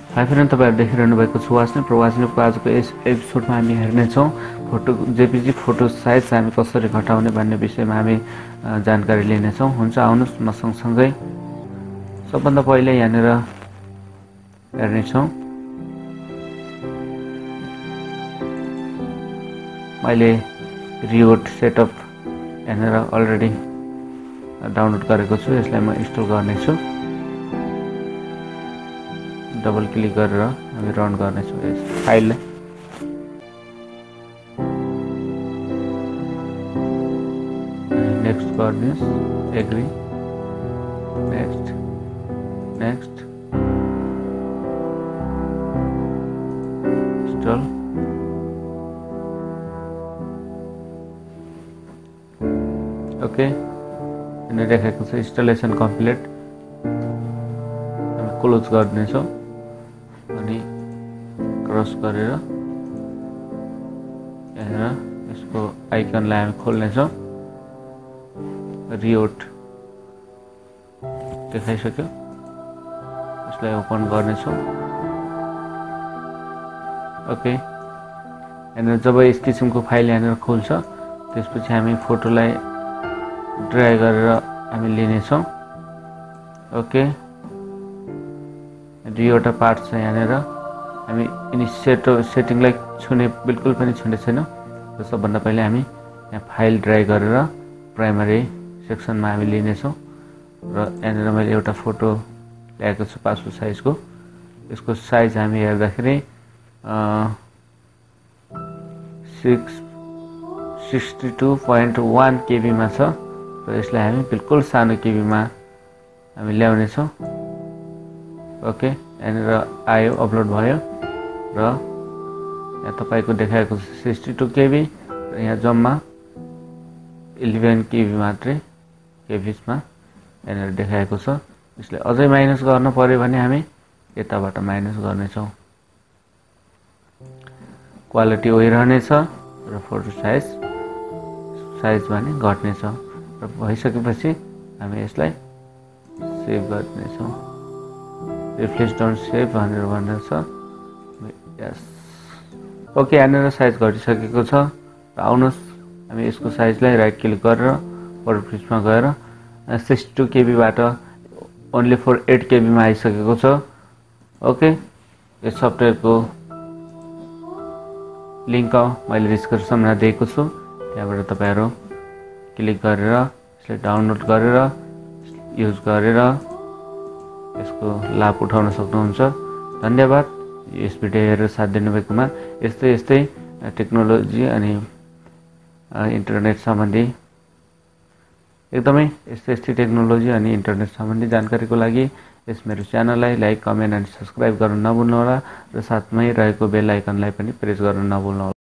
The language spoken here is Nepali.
हाई फ्रेन्ड, तपाईहरु देखिरहनु भएको छ प्रवासी लोकको आजको यस एपिसोडमा हामी हेर्नेछौँ फोटो जेपीजी फोटो साइज हामी कसरी घटाउने भन्ने विषयमा हामी जानकारी लिनेछौँ। हुन्छ, आउनुस् म सँगसँगै सबभन्दा पहिले यहाँनिर हेर्नेछौँ। मैले रिओट सेटअप यहाँनिर अलरेडी डाउनलोड गरेको छु। यसलाई म इन्स्टल गर्नेछु। डबल क्लिक गरेर हामी रन गर्नेछौँ यस फाइललाई। नेक्स्ट गर्नुहोस्, agree, next next, install. Okay, यहाँ देखाएको छ इन्स्टलेसन कम्प्लिट। हामी क्लोज गर्नेछौँ अनि क्रस गरेर यहाँ यसको आइकनलाई हामी खोल्नेछौँ। रिओट देखाइसक्यो, यसलाई ओपन गर्नेछौँ। ओके, यहाँनिर जब यस किसिमको फाइल यहाँनिर खुल्छ त्यसपछि हामी फोटोलाई ड्र्याग गरेर हामी लिनेछौँ। ओके, दुईवटा पार्ट छ यहाँनिर। हामी यिनी सेटिङलाई छुने बिल्कुल पनि छुने छैनौँ। सबभन्दा पहिले हामी यहाँ फाइल ड्र्याग गरेर प्राइमरी सेक्सनमा हामी लिनेछौँ। र यहाँनिर मैले एउटा फोटो ल्याएको छु पासपोर्ट साइजको। यसको साइज हामी हेर्दाखेरि 62.1 केबीमा छ र यसलाई हामी बिल्कुल सानो केबीमा हामी ल्याउनेछौँ। ओके, यहाँनिर आयो, अपलोड भयो र यहाँ तपाईँको देखाएको छ 62 केबी र यहाँ जम्मा 11 केबी मात्रै केबीसमा यहाँनिर देखाएको छ। यसलाई अझै माइनस गर्न पर्यो भने हामी यताबाट माइनस गर्नेछौँ। क्वालिटी उही रहनेछ र फोटो साइज भने घट्नेछ। र भइसकेपछि हामी यसलाई सेभ गर्नेछौँ। रिफ्लेक्स डोन्ट सेभ भनेर भनेर छ। यस, ओके, यहाँनिर साइज घटिसकेको छ। र आउनुहोस् हामी यसको साइजलाई राइट क्लिक गरेर फोटो पिक्समा गएर 62 केबीबाट ओन्ली फर 8 केबीमा आइसकेको छ। ओके, यस सफ्टवेयरको लिङ्क मैले डिस्क्रिप्सनमा दिएको छु, त्यहाँबाट तपाईँहरू क्लिक गरेर यसलाई डाउनलोड गरेर युज गरेर यसको लाभ उठाउन सक्नुहुन्छ। धन्यवाद यस भिडियो हेरेर साथ दिनुभएकोमा। यस्तै टेक्नोलोजी अनि इन्टरनेट सम्बन्धी एकदमै यस्तै टेक्नोलोजी अनि इन्टरनेट सम्बन्धी जानकारीको लागि यस मेरो च्यानललाई लाइक, कमेन्ट अनि सब्सक्राइब गर्न नभुल्नुहोला र साथमै रहेको बेल आइकनलाई पनि प्रेस गर्न नभुल्नुहोला।